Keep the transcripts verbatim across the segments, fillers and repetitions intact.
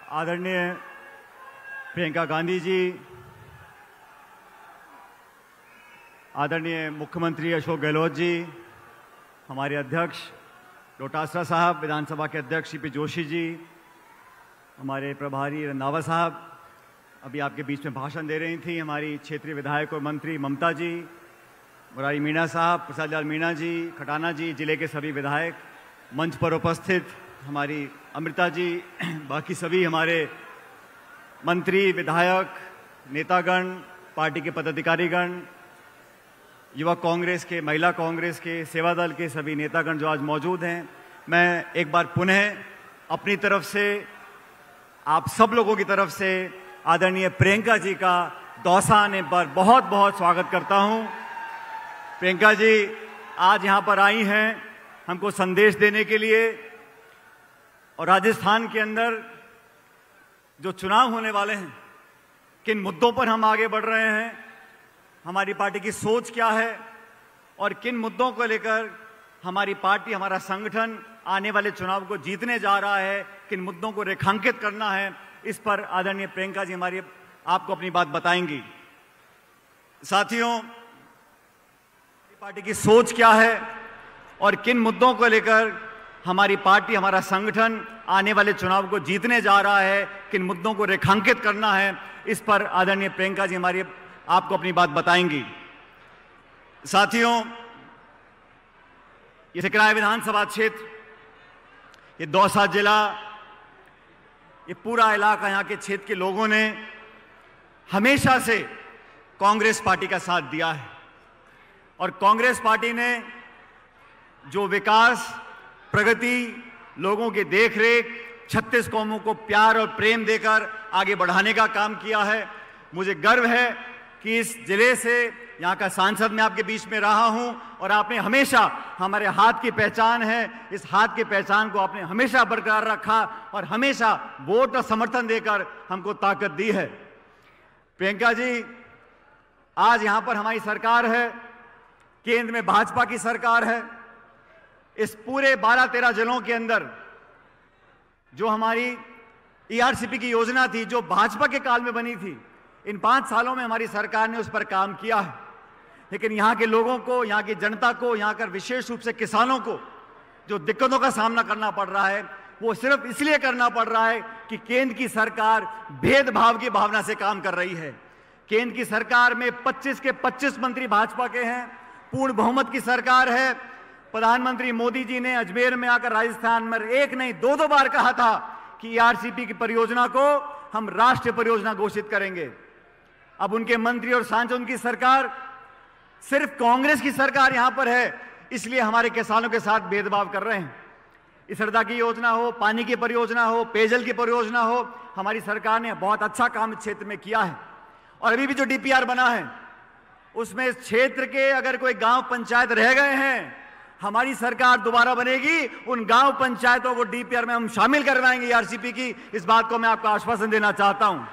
आदरणीय प्रियंका गांधी जी, आदरणीय मुख्यमंत्री अशोक गहलोत जी, हमारे अध्यक्ष डोटासरा साहब, विधानसभा के अध्यक्ष सी पी जोशी जी, हमारे प्रभारी रंधावा साहब अभी आपके बीच में भाषण दे रही थी, हमारी क्षेत्रीय विधायक और मंत्री ममता जी, मुरारी मीणा साहब, प्रसाद लाल मीणा जी, खटाना जी, जिले के सभी विधायक, मंच पर उपस्थित हमारी अमृता जी, बाकी सभी हमारे मंत्री, विधायक, नेतागण, पार्टी के पदाधिकारीगण, युवा कांग्रेस के, महिला कांग्रेस के, सेवा दल के सभी नेतागण जो आज मौजूद हैं, मैं एक बार पुनः अपनी तरफ से, आप सब लोगों की तरफ से आदरणीय प्रियंका जी का दौसा आने पर बहुत बहुत स्वागत करता हूं। प्रियंका जी आज यहां पर आई हैं हमको संदेश देने के लिए, और राजस्थान के अंदर जो चुनाव होने वाले हैं, किन मुद्दों पर हम आगे बढ़ रहे हैं, हमारी पार्टी की सोच क्या है और किन मुद्दों को लेकर हमारी पार्टी, हमारा संगठन आने वाले चुनाव को जीतने जा रहा है, किन मुद्दों को रेखांकित करना है, इस पर आदरणीय प्रियंका जी हमारी आपको अपनी बात बताएंगी। साथियों, पार्टी की सोच क्या है और किन मुद्दों को लेकर हमारी पार्टी, हमारा संगठन आने वाले चुनाव को जीतने जा रहा है, किन मुद्दों को रेखांकित करना है, इस पर आदरणीय प्रियंका जी हमारी आपको अपनी बात बताएंगी। साथियों, ये सिकराय विधानसभा क्षेत्र, ये दौसा जिला, ये पूरा इलाका, यहाँ के क्षेत्र के लोगों ने हमेशा से कांग्रेस पार्टी का साथ दिया है, और कांग्रेस पार्टी ने जो विकास, प्रगति, लोगों की देखरेख, छत्तीस कौमों को प्यार और प्रेम देकर आगे बढ़ाने का काम किया है। मुझे गर्व है कि इस जिले से, यहाँ का सांसद मैं आपके बीच में रहा हूं, और आपने हमेशा, हमारे हाथ की पहचान है, इस हाथ की पहचान को आपने हमेशा बरकरार रखा और हमेशा वोट और समर्थन देकर हमको ताकत दी है। प्रियंका जी, आज यहाँ पर हमारी सरकार है, केंद्र में भाजपा की सरकार है। इस पूरे बारह तेरह जिलों के अंदर जो हमारी ई आर सी पी की योजना थी, जो भाजपा के काल में बनी थी, इन पांच सालों में हमारी सरकार ने उस पर काम किया है। लेकिन यहाँ के लोगों को, यहाँ की जनता को, यहाँ कर विशेष रूप से किसानों को जो दिक्कतों का सामना करना पड़ रहा है, वो सिर्फ इसलिए करना पड़ रहा है कि केंद्र की सरकार भेदभाव की भावना से काम कर रही है। केंद्र की सरकार में पच्चीस के पच्चीस मंत्री भाजपा के हैं, पूर्ण बहुमत की सरकार है। प्रधानमंत्री मोदी जी ने अजमेर में आकर राजस्थान में एक नहीं दो दो बार कहा था कि ई आर सी पी की परियोजना को हम राष्ट्रीय परियोजना घोषित करेंगे। अब उनके मंत्री और सांसद, उनकी सरकार, सिर्फ कांग्रेस की सरकार यहां पर है, इसलिए हमारे किसानों के साथ भेदभाव कर रहे हैं। इस हरदा की योजना हो, पानी की परियोजना हो, पेयजल की परियोजना हो, हमारी सरकार ने बहुत अच्छा काम इस क्षेत्र में किया है। और अभी भी जो डी पी आर बना है, उसमें इस क्षेत्र के अगर कोई गांव पंचायत रह गए हैं, हमारी सरकार दोबारा बनेगी, उन गांव पंचायतों को डी पी आर में हम शामिल करवाएंगे ई आर सी पी की। इस बात को मैं आपको आश्वासन देना चाहता हूं।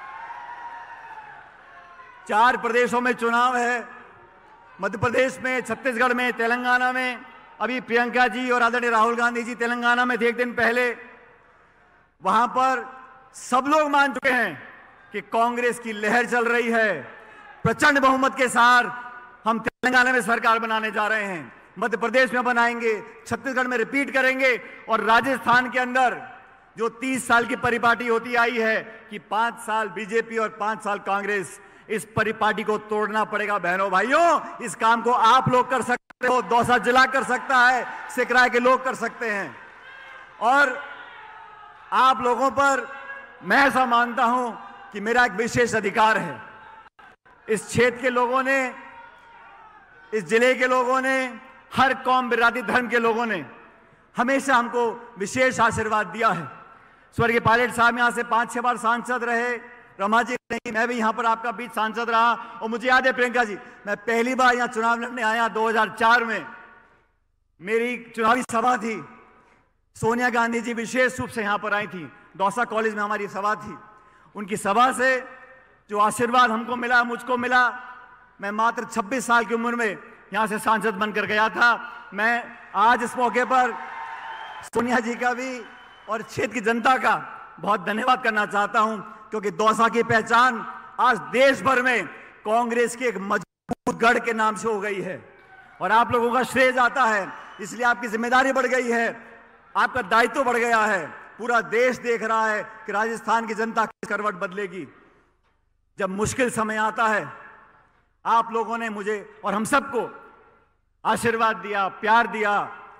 चार प्रदेशों में चुनाव है, मध्य प्रदेश में, छत्तीसगढ़ में, तेलंगाना में। अभी प्रियंका जी और आदरणीय राहुल गांधी जी तेलंगाना में थे एक दिन पहले। वहां पर सब लोग मान चुके हैं कि कांग्रेस की लहर चल रही है। प्रचंड बहुमत के साथ हम तेलंगाना में सरकार बनाने जा रहे हैं, मध्य प्रदेश में बनाएंगे, छत्तीसगढ़ में रिपीट करेंगे, और राजस्थान के अंदर जो तीस साल की परिपाटी होती आई है कि पांच साल बीजेपी और पांच साल कांग्रेस, इस परिपाटी को तोड़ना पड़ेगा। बहनों भाइयों, इस काम को आप लोग कर सकते हो, दौसा जिला कर सकता है, सिकराय के लोग कर सकते हैं। और आप लोगों पर मैं ऐसा मानता हूं कि मेरा एक विशेष अधिकार है। इस क्षेत्र के लोगों ने, इस जिले के लोगों ने, हर कौम, बिरादरी, धर्म के लोगों ने हमेशा हमको विशेष आशीर्वाद दिया है। स्वर्गीय पायलट साहब यहां से पांच छह बार सांसद रहे, रमा जी नहीं, मैं भी यहां पर आपका बीच सांसद रहा। और मुझे याद है प्रियंका जी, मैं पहली बार यहां चुनाव लड़ने आया दो हज़ार चार में, मेरी चुनावी सभा थी, सोनिया गांधी जी विशेष रूप से यहां पर आई थी, दौसा कॉलेज में हमारी सभा थी। उनकी सभा से जो आशीर्वाद हमको मिला, मुझको मिला, मैं मात्र छब्बीस साल की उम्र में यहां से सांसद बनकर गया था। मैं आज इस मौके पर सोनिया जी का भी और क्षेत्र की जनता का बहुत धन्यवाद करना चाहता हूं, क्योंकि दौसा की पहचान आज देश भर में कांग्रेस के एक मजबूत गढ़ के नाम से हो गई है और आप लोगों का श्रेय जाता है। इसलिए आपकी जिम्मेदारी बढ़ गई है, आपका दायित्व बढ़ गया है। पूरा देश देख रहा है कि राजस्थान की जनता किस करवट बदलेगी। जब मुश्किल समय आता है, आप लोगों ने मुझे और हम सबको आशीर्वाद दिया, प्यार दिया।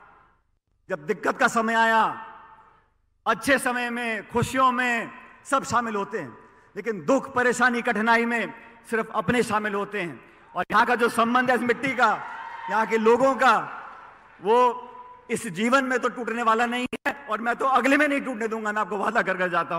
जब दिक्कत का समय आया, अच्छे समय में, खुशियों में सब शामिल होते हैं, लेकिन दुख, परेशानी, कठिनाई में सिर्फ अपने शामिल होते हैं। और यहाँ का जो संबंध है इस मिट्टी का, यहाँ के लोगों का, वो इस जीवन में तो टूटने वाला नहीं है और मैं तो अगले में नहीं टूटने दूंगा, मैं आपको वादा कर कर जाता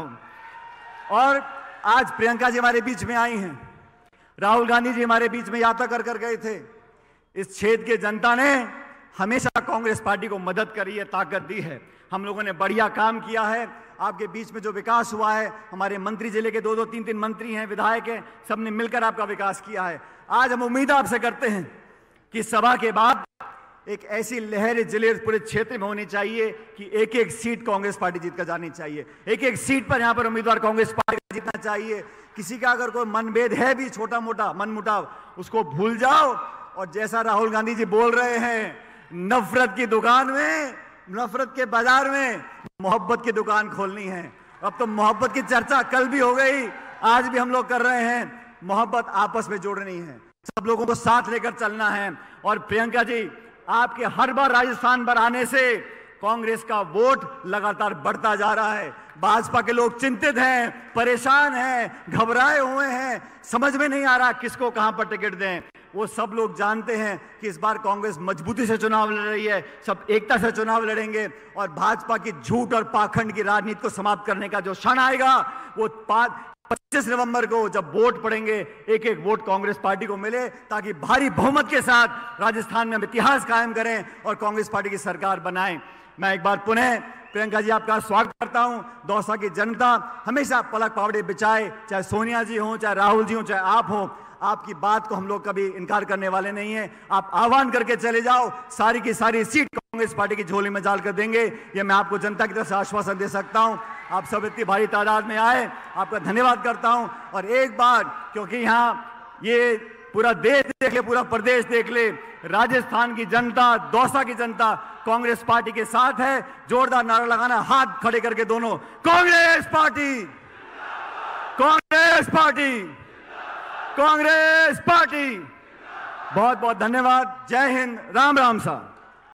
हूं। और आज प्रियंका जी हमारे बीच में आई हैं, राहुल गांधी जी हमारे बीच में यात्रा कर कर गए थे। इस क्षेत्र की जनता ने हमेशा कांग्रेस पार्टी को मदद करी है, ताकत दी है। हम लोगों ने बढ़िया काम किया है। आपके बीच में जो विकास हुआ है, हमारे मंत्री, जिले के दो दो तीन तीन मंत्री हैं, विधायक हैं, सबने मिलकर आपका विकास किया है। आज हम उम्मीद आपसे करते हैं कि सभा के बाद एक ऐसी लहर जिले पूरे क्षेत्र में होनी चाहिए कि एक एक सीट कांग्रेस पार्टी जीत कर जानी चाहिए। एक एक सीट पर यहां पर उम्मीदवार कांग्रेस पार्टी का जीतना चाहिए। किसी का अगर कोई मनभेद है भी, छोटा मोटा मनमुटाव, उसको भूल जाओ और जैसा राहुल गांधी जी बोल रहे हैं, नफरत की दुकान में, नफरत के बाजार में मोहब्बत की दुकान खोलनी है। अब तो मोहब्बत की चर्चा कल भी हो गई, आज भी हम लोग कर रहे हैं। मोहब्बत आपस में जोड़नी है, सब लोगों को साथ लेकर चलना है। और प्रियंका जी, आपके हर बार राजस्थान पर आने से कांग्रेस का वोट लगातार बढ़ता जा रहा है। भाजपा के लोग चिंतित हैं, परेशान हैं, घबराए हुए हैं, समझ में नहीं आ रहा किसको कहां पर टिकट दें। वो सब लोग जानते हैं कि इस बार कांग्रेस मजबूती से चुनाव लड़ रही है, सब एकता से चुनाव लड़ेंगे और भाजपा की झूठ और पाखंड की राजनीति को समाप्त करने का जो क्षण आएगा, वो पच्चीस नवंबर को जब वोट पड़ेंगे, एक एक वोट कांग्रेस पार्टी को मिले, ताकि भारी बहुमत के साथ राजस्थान में हम इतिहास कायम करें और कांग्रेस पार्टी की सरकार बनाएं। मैं एक बार पुनः प्रियंका जी आपका स्वागत करता हूं। दौसा की जनता हमेशा पलक पावड़े बिछाए, चाहे सोनिया जी हों, चाहे राहुल जी हों, चाहे आप हों, आपकी बात को हम लोग कभी इनकार करने वाले नहीं हैं। आप आह्वान करके चले जाओ, सारी की सारी सीट कांग्रेस पार्टी की झोली में डाल कर देंगे, ये मैं आपको जनता की तरफ से आश्वासन दे सकता हूं। आप सब इतनी भारी तादाद में आए, आपका धन्यवाद करता हूं। और एक बार, क्योंकि यहाँ ये पूरा देश देख ले, पूरा प्रदेश देख ले, राजस्थान की जनता, दौसा की जनता कांग्रेस पार्टी के साथ है। जोरदार नारा लगाना, हाथ खड़े करके दोनों, Congress party, Congress party, Congress party. बहुत बहुत धन्यवाद। जय हिंद, राम राम साहब।